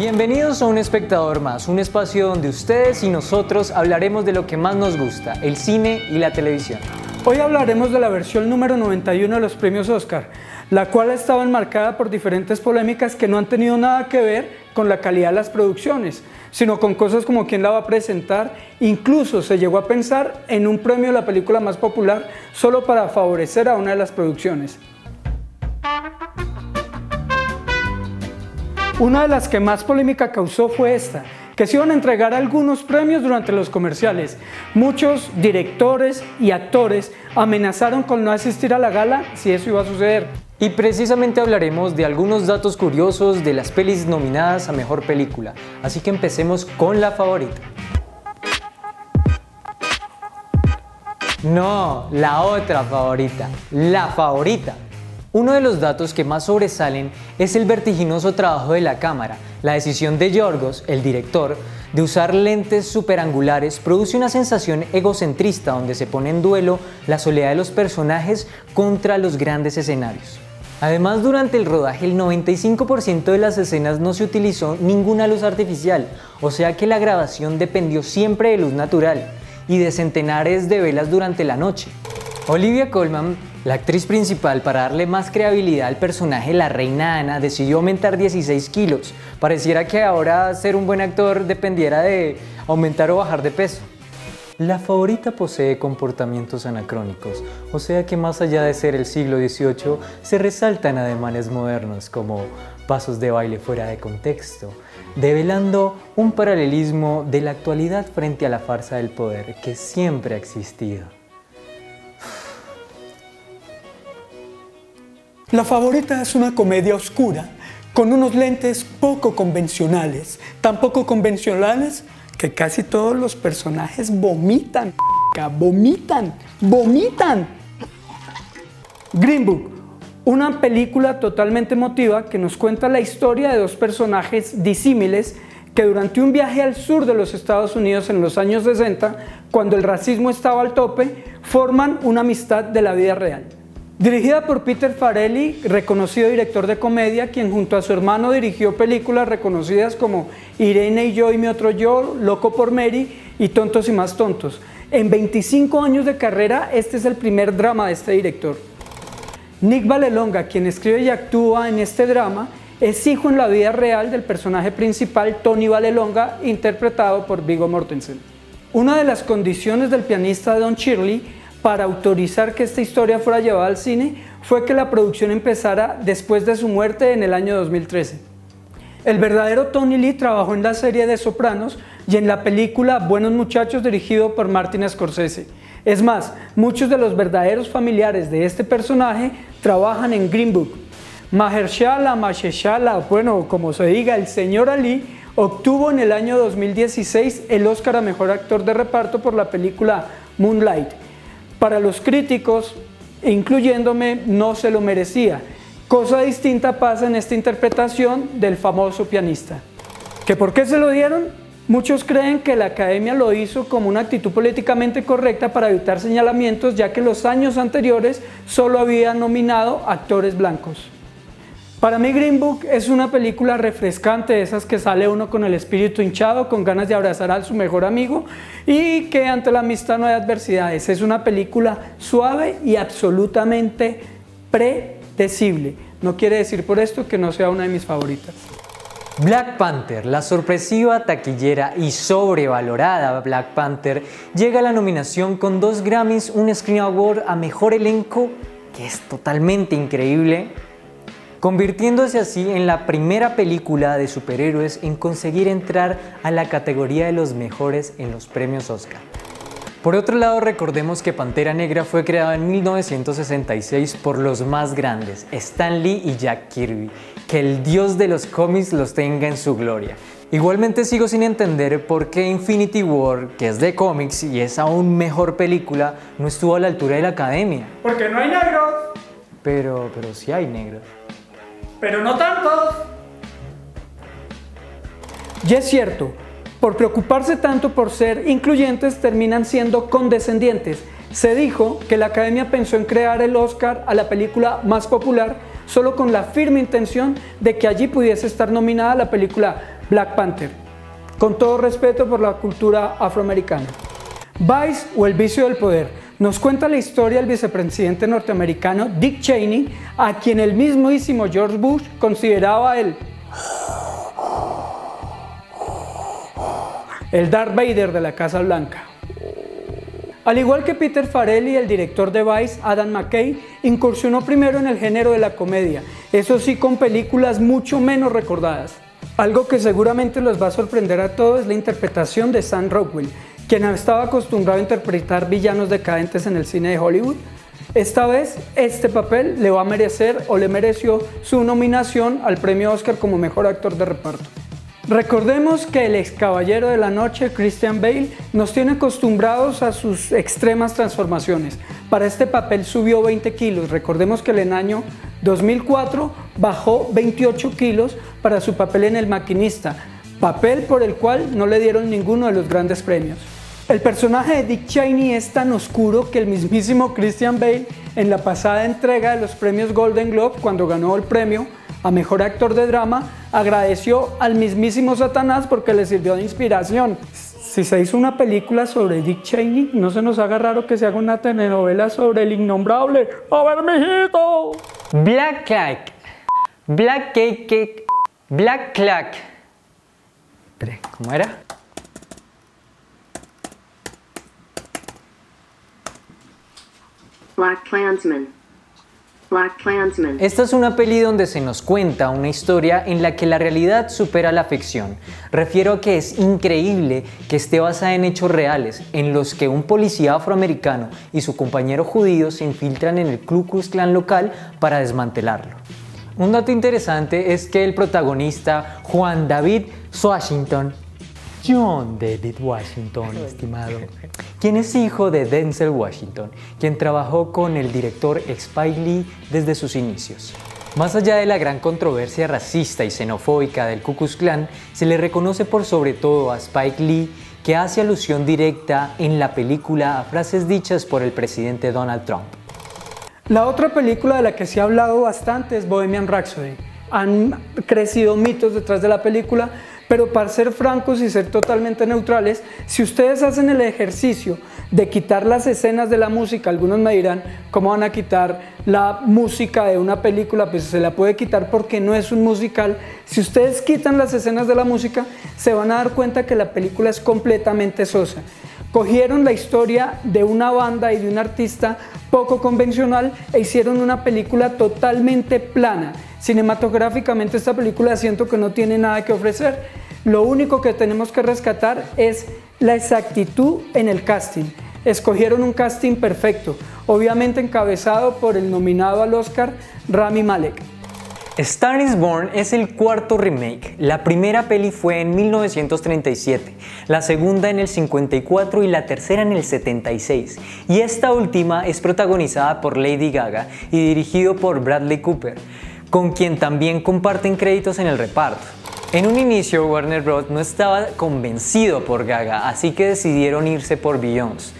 Bienvenidos a Un Espectador Más, un espacio donde ustedes y nosotros hablaremos de lo que más nos gusta, el cine y la televisión. Hoy hablaremos de la versión número 91 de los premios Oscar, la cual ha estado enmarcada por diferentes polémicas que no han tenido nada que ver con la calidad de las producciones, sino con cosas como quién la va a presentar. Incluso se llegó a pensar en un premio a la película más popular solo para favorecer a una de las producciones. Una de las que más polémica causó fue esta, que se iban a entregar algunos premios durante los comerciales. Muchos directores y actores amenazaron con no asistir a la gala si eso iba a suceder. Y precisamente hablaremos de algunos datos curiosos de las pelis nominadas a Mejor Película. Así que empecemos con la favorita. No, la otra favorita, la favorita. Uno de los datos que más sobresalen es el vertiginoso trabajo de la cámara. La decisión de Yorgos, el director, de usar lentes superangulares produce una sensación egocentrista donde se pone en duelo la soledad de los personajes contra los grandes escenarios. Además, durante el rodaje el 95% de las escenas no se utilizó ninguna luz artificial, o sea que la grabación dependió siempre de luz natural y de centenares de velas durante la noche. Olivia Colman, la actriz principal, para darle más creatividad al personaje la reina Ana, decidió aumentar 16 kilos. Pareciera que ahora ser un buen actor dependiera de aumentar o bajar de peso. La favorita posee comportamientos anacrónicos, o sea que más allá de ser el siglo XVIII, se resaltan ademanes modernos como pasos de baile fuera de contexto, develando un paralelismo de la actualidad frente a la farsa del poder que siempre ha existido. La favorita es una comedia oscura, con unos lentes poco convencionales, tan poco convencionales que casi todos los personajes vomitan. Green Book, una película totalmente emotiva que nos cuenta la historia de dos personajes disímiles que durante un viaje al sur de los Estados Unidos en los años 60, cuando el racismo estaba al tope, forman una amistad de la vida real. Dirigida por Peter Farrelly, reconocido director de comedia, quien junto a su hermano dirigió películas reconocidas como Irene y yo y mi otro yo, Loco por Mary y Tontos y más tontos. En 25 años de carrera, este es el primer drama de este director. Nick Vallelonga, quien escribe y actúa en este drama, es hijo en la vida real del personaje principal Tony Vallelonga, interpretado por Viggo Mortensen. Una de las condiciones del pianista Don Shirley para autorizar que esta historia fuera llevada al cine fue que la producción empezara después de su muerte en el año 2013. El verdadero Tony Lee trabajó en la serie de Sopranos y en la película Buenos Muchachos, dirigido por Martin Scorsese. Es más, muchos de los verdaderos familiares de este personaje trabajan en Green Book. Mahershala, bueno, como se diga, el señor Ali, obtuvo en el año 2016 el Oscar a Mejor Actor de Reparto por la película Moonlight. Para los críticos, incluyéndome, no se lo merecía. Cosa distinta pasa en esta interpretación del famoso pianista. ¿Que por qué se lo dieron? Muchos creen que la Academia lo hizo como una actitud políticamente correcta para evitar señalamientos, ya que los años anteriores solo habían nominado actores blancos. Para mí Green Book es una película refrescante, de esas que sale uno con el espíritu hinchado, con ganas de abrazar a su mejor amigo y que ante la amistad no hay adversidades. Es una película suave y absolutamente predecible. No quiere decir por esto que no sea una de mis favoritas. Black Panther, la sorpresiva, taquillera y sobrevalorada Black Panther, llega a la nominación con 2 Grammys, un Screen Award a Mejor Elenco, que es totalmente increíble, convirtiéndose así en la primera película de superhéroes en conseguir entrar a la categoría de los mejores en los premios Oscar. Por otro lado, recordemos que Pantera Negra fue creada en 1966 por los más grandes, Stan Lee y Jack Kirby. Que el dios de los cómics los tenga en su gloria. Igualmente sigo sin entender por qué Infinity War, que es de cómics y es aún mejor película, no estuvo a la altura de la Academia. Porque no hay negros. Pero sí hay negros. Pero no tantos. Y es cierto, por preocuparse tanto por ser incluyentes terminan siendo condescendientes. Se dijo que la Academia pensó en crear el Oscar a la película más popular solo con la firme intención de que allí pudiese estar nominada la película Black Panther, con todo respeto por la cultura afroamericana. Vice o El vicio del poder nos cuenta la historia del vicepresidente norteamericano Dick Cheney, a quien el mismísimo George Bush consideraba el Darth Vader de la Casa Blanca. Al igual que Peter Farrelly, el director de Vice, Adam McKay, incursionó primero en el género de la comedia, eso sí con películas mucho menos recordadas. Algo que seguramente los va a sorprender a todos es la interpretación de Sam Rockwell, quien estaba acostumbrado a interpretar villanos decadentes en el cine de Hollywood. Esta vez, este papel le va a merecer o le mereció su nominación al premio Oscar como mejor actor de reparto. Recordemos que el ex caballero de la noche, Christian Bale, nos tiene acostumbrados a sus extremas transformaciones. Para este papel subió 20 kilos. Recordemos que en el año 2004 bajó 28 kilos para su papel en El Maquinista, papel por el cual no le dieron ninguno de los grandes premios. El personaje de Dick Cheney es tan oscuro que el mismísimo Christian Bale, en la pasada entrega de los premios Golden Globe, cuando ganó el premio a Mejor Actor de Drama, agradeció al mismísimo Satanás porque le sirvió de inspiración. Si se hizo una película sobre Dick Cheney, no se nos haga raro que se haga una telenovela sobre el innombrable. ¡A ver, mijito! Black Clack. Black Cake. Black Clack. ¿Cómo era? Black Klansman. Black Klansman. Esta es una peli donde se nos cuenta una historia en la que la realidad supera la ficción. Refiero a que es increíble que esté basada en hechos reales, en los que un policía afroamericano y su compañero judío se infiltran en el Ku Klux Klan local para desmantelarlo. Un dato interesante es que el protagonista, John David Washington, estimado, quien es hijo de Denzel Washington, quien trabajó con el director Spike Lee desde sus inicios. Más allá de la gran controversia racista y xenofóbica del Ku Klux Klan, se le reconoce por sobre todo a Spike Lee, que hace alusión directa en la película a frases dichas por el presidente Donald Trump. La otra película de la que se ha hablado bastante es Bohemian Rhapsody. Han crecido mitos detrás de la película, pero para ser francos y ser totalmente neutrales, si ustedes hacen el ejercicio de quitar las escenas de la música, algunos me dirán, ¿cómo van a quitar la música de una película? Pues se la puede quitar porque no es un musical. Si ustedes quitan las escenas de la música, se van a dar cuenta que la película es completamente sosa. Cogieron la historia de una banda y de un artista poco convencional e hicieron una película totalmente plana. Cinematográficamente esta película siento que no tiene nada que ofrecer. Lo único que tenemos que rescatar es la exactitud en el casting. Escogieron un casting perfecto, obviamente encabezado por el nominado al Oscar, Rami Malek. Star is Born es el cuarto remake. La primera peli fue en 1937, la segunda en el 54 y la tercera en el 76. Y esta última es protagonizada por Lady Gaga y dirigido por Bradley Cooper, con quien también comparten créditos en el reparto. En un inicio, Warner Bros. No estaba convencido por Gaga, así que decidieron irse por Beyoncé.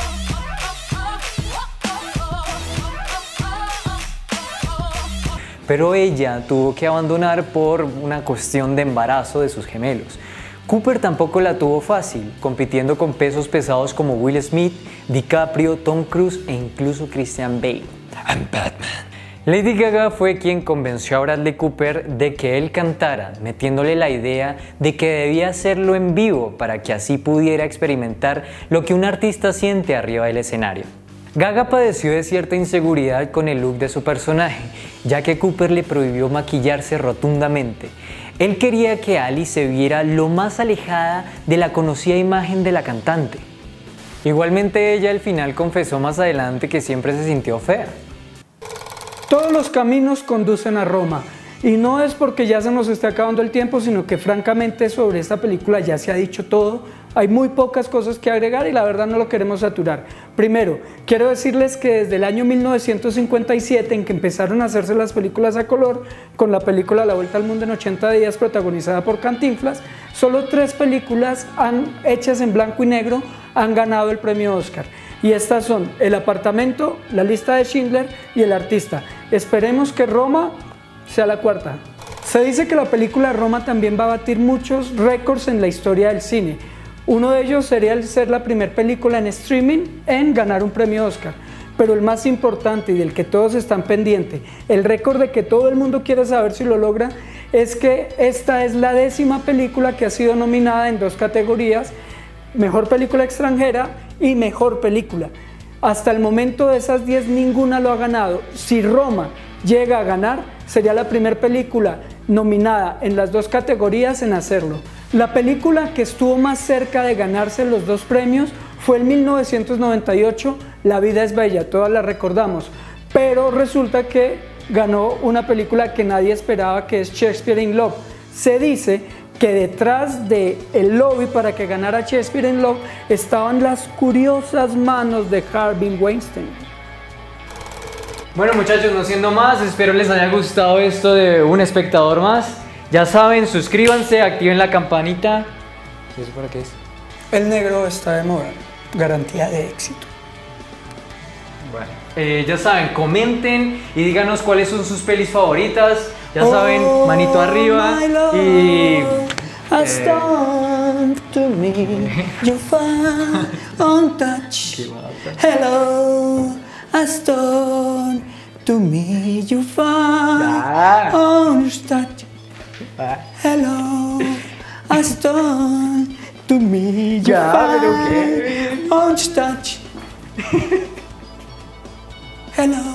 Pero ella tuvo que abandonar por una cuestión de embarazo de sus gemelos. Cooper tampoco la tuvo fácil, compitiendo con pesos pesados como Will Smith, DiCaprio, Tom Cruise e incluso Christian Bale. I'm Batman. Lady Gaga fue quien convenció a Bradley Cooper de que él cantara, metiéndole la idea de que debía hacerlo en vivo para que así pudiera experimentar lo que un artista siente arriba del escenario. Gaga padeció de cierta inseguridad con el look de su personaje, ya que Cooper le prohibió maquillarse rotundamente. Él quería que Ali se viera lo más alejada de la conocida imagen de la cantante. Igualmente ella al final confesó más adelante que siempre se sintió fea. Todos los caminos conducen a Roma, y no es porque ya se nos esté acabando el tiempo, sino que francamente sobre esta película ya se ha dicho todo. Hay muy pocas cosas que agregar y la verdad no lo queremos saturar. Primero, quiero decirles que desde el año 1957, en que empezaron a hacerse las películas a color, con la película La Vuelta al Mundo en 80 días, protagonizada por Cantinflas, solo 3 películas hechas en blanco y negro han ganado el premio Oscar. Y estas son El Apartamento, La Lista de Schindler y El Artista. Esperemos que Roma sea la cuarta. Se dice que la película Roma también va a batir muchos récords en la historia del cine. Uno de ellos sería el ser la primera película en streaming en ganar un premio Oscar. Pero el más importante y del que todos están pendientes, el récord de que todo el mundo quiere saber si lo logra, es que esta es la 10ª película que ha sido nominada en 2 categorías, Mejor Película Extranjera y Mejor Película. Hasta el momento de esas 10 ninguna lo ha ganado. Si Roma llega a ganar, sería la primera película nominada en las 2 categorías en hacerlo. La película que estuvo más cerca de ganarse los 2 premios fue en 1998, La vida es bella, todas la recordamos, pero resulta que ganó una película que nadie esperaba, que es Shakespeare in Love. Se dice que detrás del lobby para que ganara Shakespeare in Love estaban las curiosas manos de Harvey Weinstein. Bueno muchachos, no siendo más, espero les haya gustado esto de Un Espectador Más. Ya saben, suscríbanse, activen la campanita. ¿Y eso para qué es? El negro está de moda, garantía de éxito. Bueno, ya saben, comenten y díganos cuáles son sus pelis favoritas. Ya saben, manito arriba y... Has done to me, you find on touch. Hello, has done to me, you find on touch. Hello, has done to me, you find on touch. Hello.